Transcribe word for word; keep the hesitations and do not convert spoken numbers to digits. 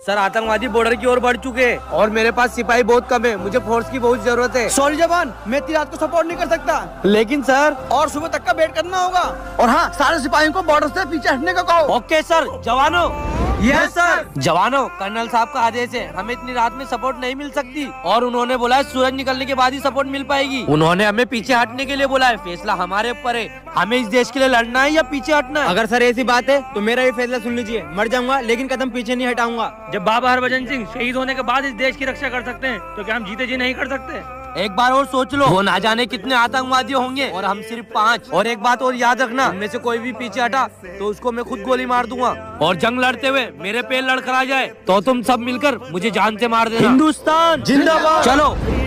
Sir आतंकवादी border की ओर बढ़ चुके हैं और मेरे पास सिपाही बहुत कम है, मुझे फोर्स की बहुत जरूरत है। सॉरी जवान, मैं इतनी रात को सपोर्ट नहीं कर सकता, लेकिन सर और सुबह तक का वेट करना होगा। और हाँ, सारे सिपाहियों को बॉर्डर से पीछे हटने को कहो। Okay sir. जवानों, यस सर। जवानों, कर्नल साहब का आदेश है, हमें इतनी रात में सपोर्ट नहीं मिल सकती और उन्होंने बोला है सूरज निकलने के बाद ही सपोर्ट मिल पाएगी। उन्होंने हमें पीछे हटने के लिए बोला है, फैसला हमारे ऊपर है, हमें इस देश के लिए लड़ना है या पीछे हटना है। अगर सर ऐसी बात है तो मेरा ये फैसला सुन लीजिए, मर जाऊंगा लेकिन कदम पीछे नहीं हटाऊंगा। जब बाबा हरभजन सिंह शहीद होने के बाद इस देश की रक्षा कर सकते हैं तो क्या हम जीते जी नहीं कर सकते? एक बार और सोच लो, वो ना जाने कितने आतंकवादी होंगे और हम सिर्फ पाँच। और एक बात और याद रखना, उनमें से कोई भी पीछे हटा तो उसको मैं खुद गोली मार दूंगा और जंग लड़ते हुए मेरे पैर लड़खड़ा जाए तो तुम सब मिलकर मुझे जान से मार देना। हिंदुस्तान जिंदाबाद। चलो।